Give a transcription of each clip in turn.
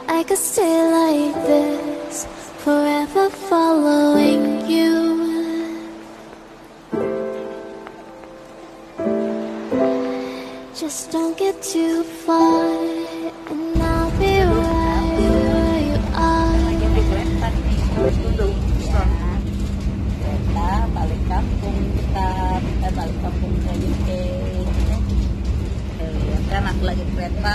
I could stay like this, forever following you. Just don't get too far, and I'll be right where you are. Kita balik kampung, kita balik kampung ke UK. Kan aku lagi di kereta.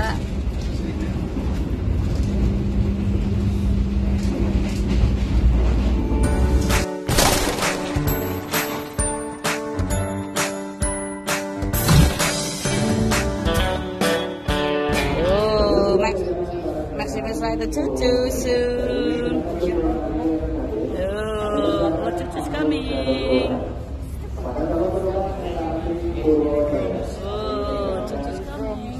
Maximus ride the choo-choo soon. Oh, choo-choo's coming. Oh, choo-choo's coming.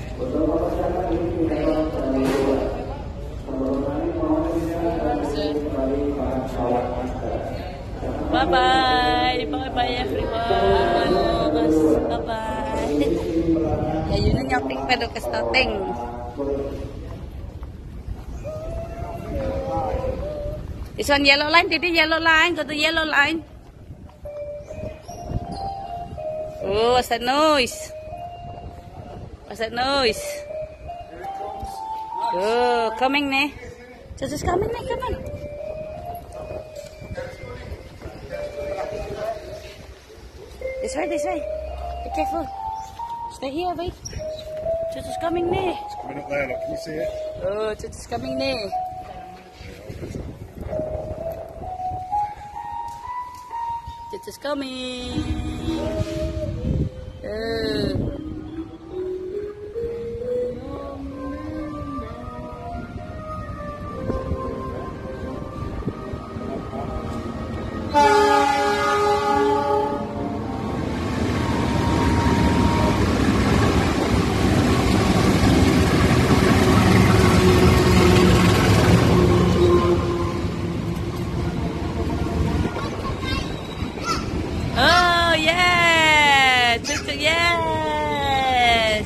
Bye-bye. Bye-bye everyone. Bye-bye. Ya, Yuna nyoting pedo ke stoting. This one yellow line, Didi, yellow line, go to yellow line. Oh, what's that noise? What's that noise? Oh, coming ne. Just coming ne, come on. This way, this way. Be careful. Stay here, wait. Just coming ne. It's coming up there, look, can you see it? Oh, just coming ne. It's coming. Oh yeah, tuk-tuk, yes.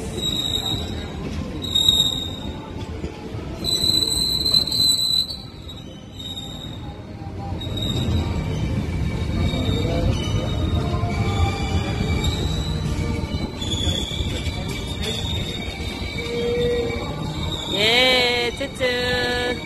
Yeah, tuk-tuk.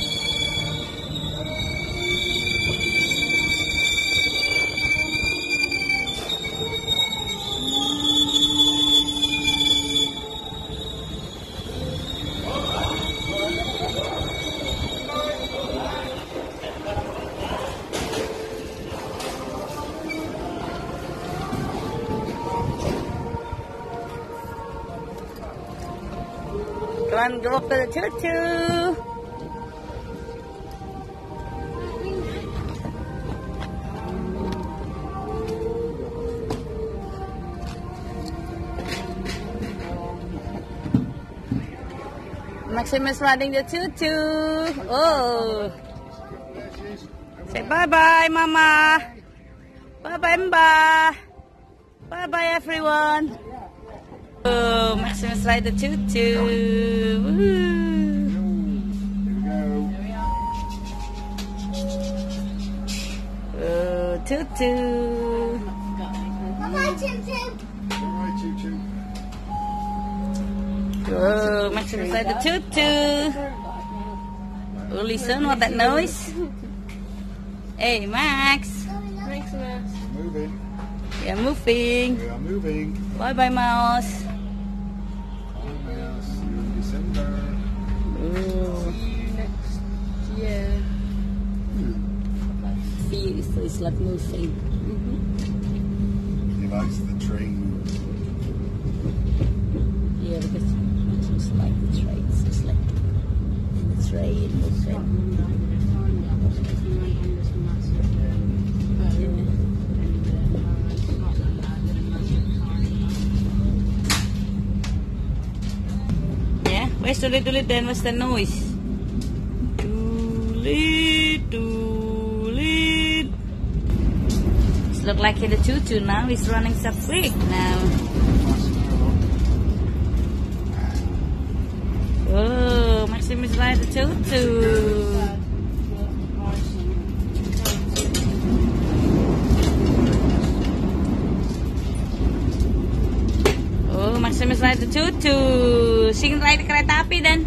Come on, go up to the choo-choo. Maximus riding the choo-choo. Oh. Say bye-bye, Mama. Bye-bye, Mba. Bye-bye, everyone. Oh, Maximus ride the choo-choo. Oh, choo-choo. Bye-bye, choo-choo. Bye, choo-choo. Oh, Maximus ride the choo-choo. Oh, listen, what that noise? Hey, Max. Maximus. Moving. We are moving. We are moving. Bye-bye, Mouse. Bye, Mouse. See you in December. Oh. See you next year. So it's like moving. He likes the train. Yeah, because it's like the trains. It's like the train moving. Yeah, where's Tulit then? What's the noise? Tulit. It's look like the choo-choo now. It's running so quick now. Oh, Max Maximus ride the tutu. Oh, Maximus ride the tutu. Sing ride kereta api dan.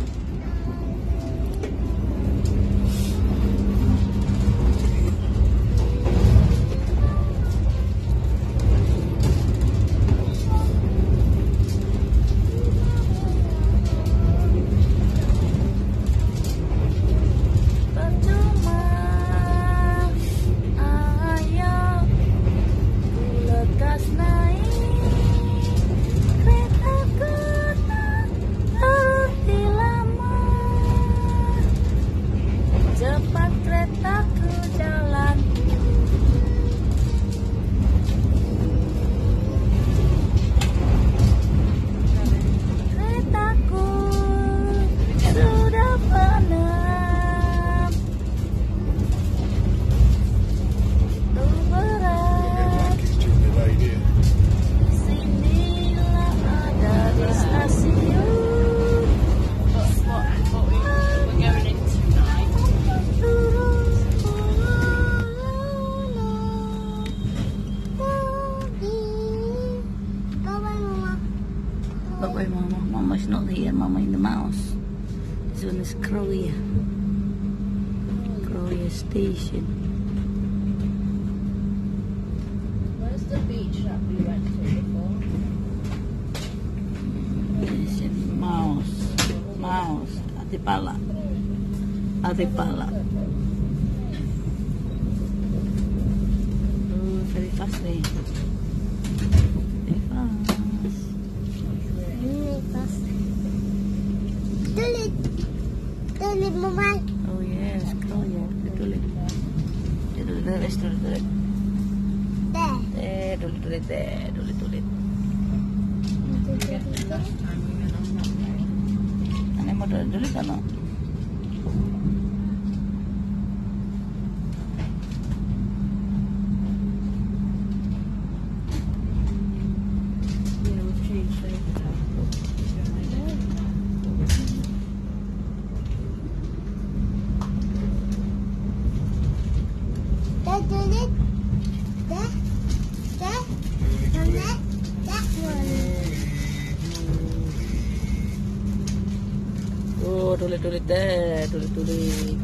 But where Mama? Mama's not here. Mama in the mouse. This one is Croia. Croia Station. Where's the beach that we went to before? This is Mouse. Mouse. Atipala. Atipala. Oh, very fast eh. Very fast. Tulit Mama. Oh yes, Croia. Tulit. Tulit. Tulit. Tulit. Ano mo tulit ano? Oh, tulit deh, tulit.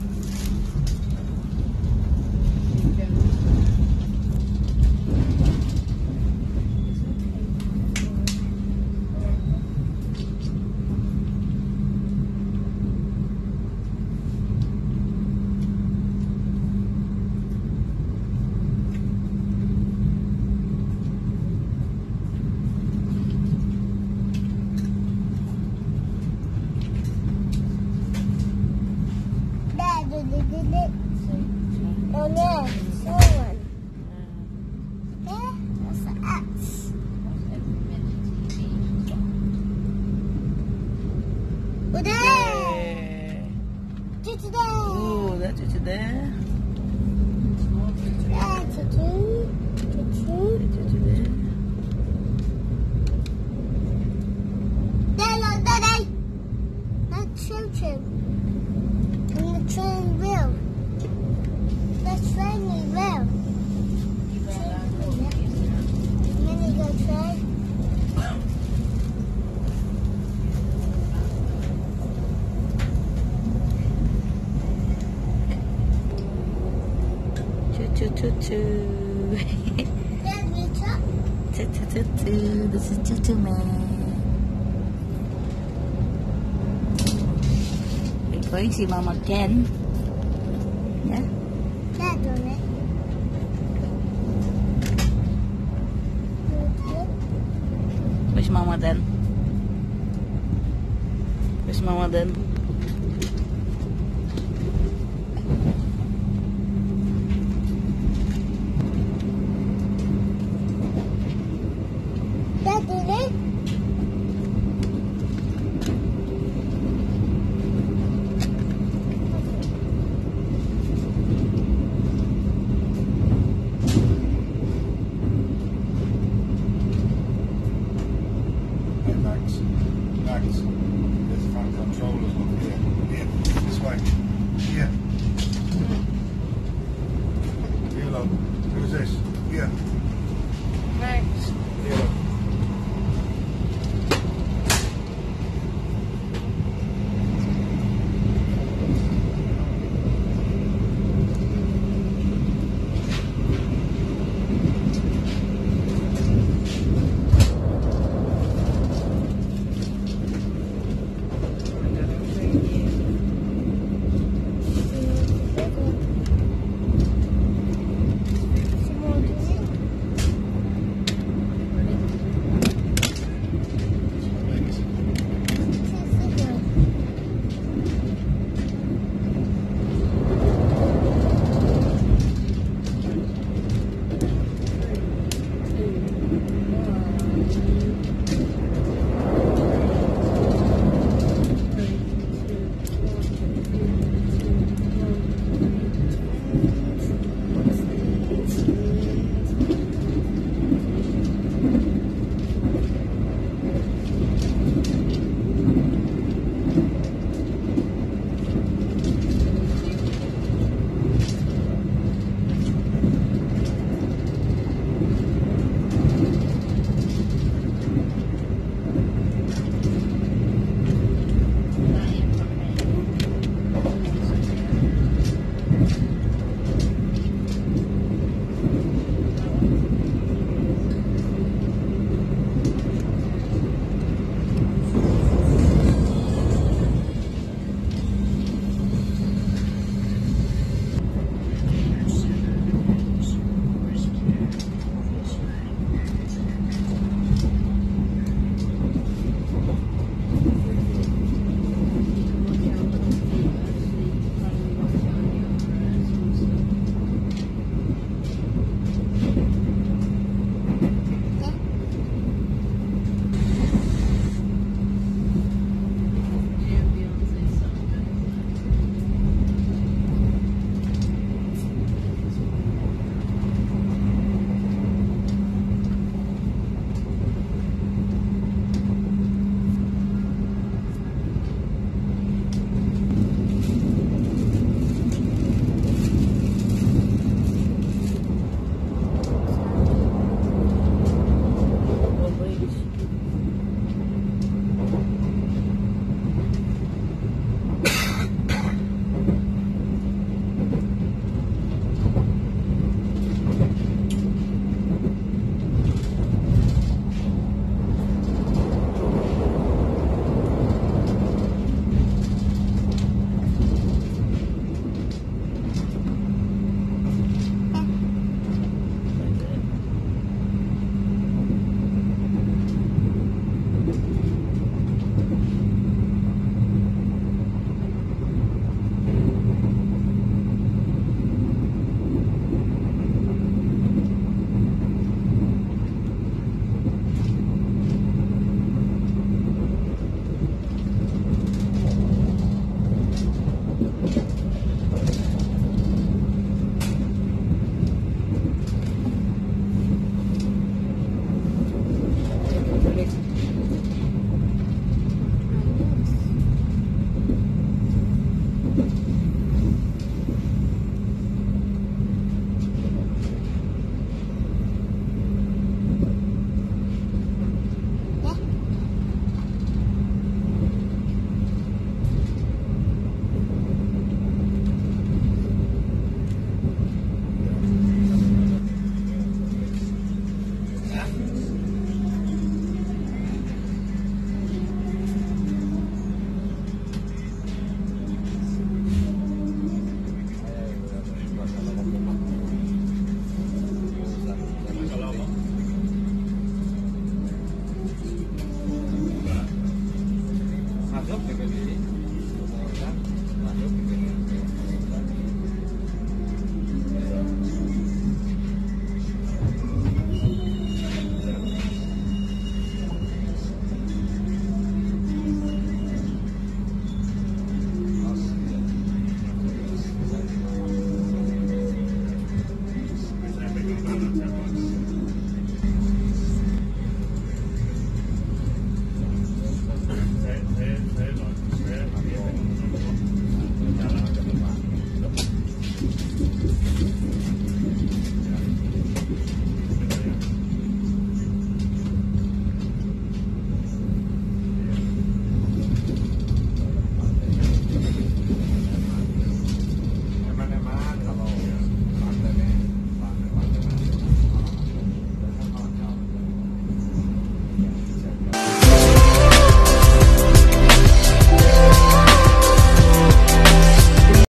Oh no, someone. Yeah, that's an axe. Oh, there! Tutu there! Oh, that's it there. Yeah, tutu. There. There, look, there. That's choo-choo. And the train wheel. That's training wheel. Mini go train. Choo. There's me truck. Choo. This is Choo Man. We're going to see Mama Ken. Yeah. That's on it. Where's Mama then? Where's Mama then?